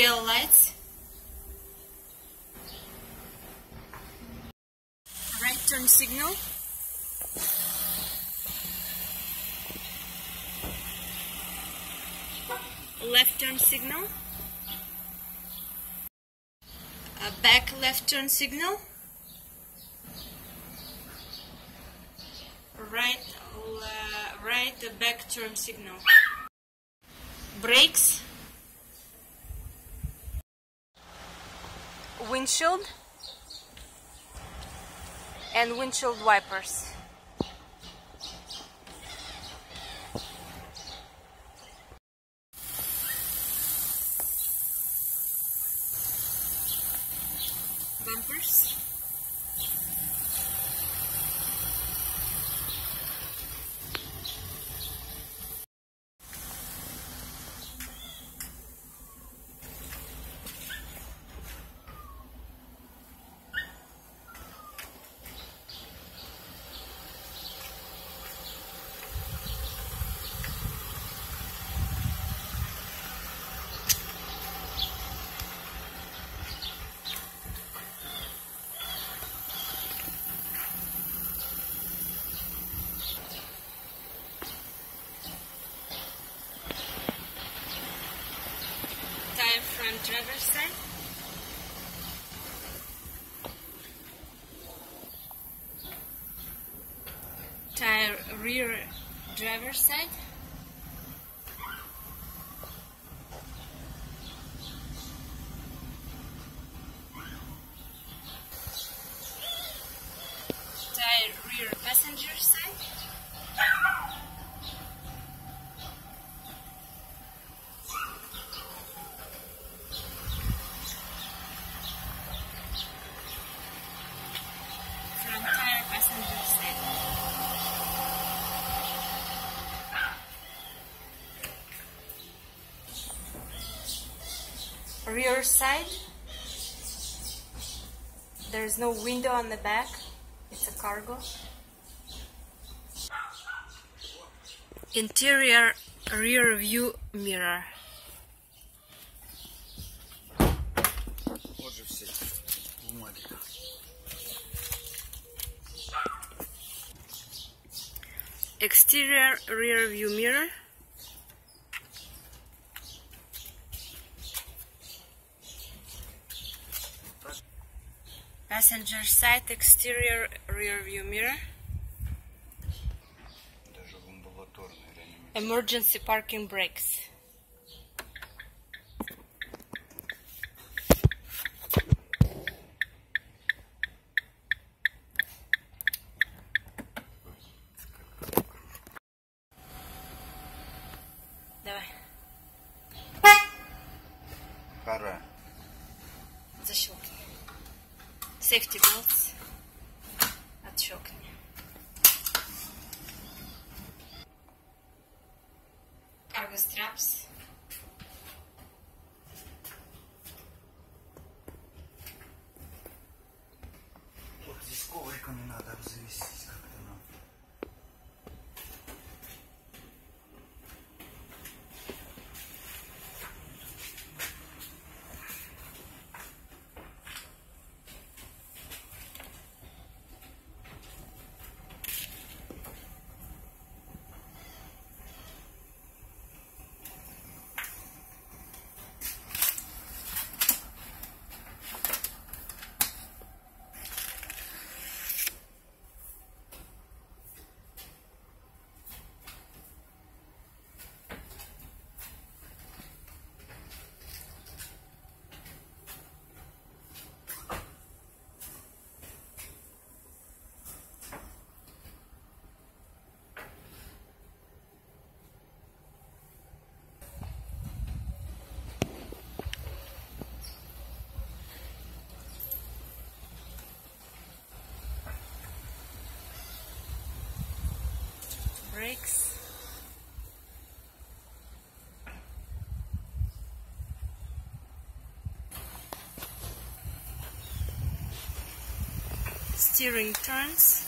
Tail lights. Right turn signal. Left turn signal. Back left turn signal. Right back turn signal. Brakes. Windshield and windshield wipers. Bumpers. Tire front driver's side. Tire rear driver's side. Tire rear passenger side. Front tire passenger side. Rear side. There is no window on the back. It's a cargo. Interior rear view mirror. Exterior rear view mirror. Passenger side exterior rear view mirror. Emergency parking brakes. Давай. Пора. Защелкни. Safety belts. Отщелкни. Cargo straps. Вот здесь ковриками надо обзавестись как-то нам. Brakes. Steering turns.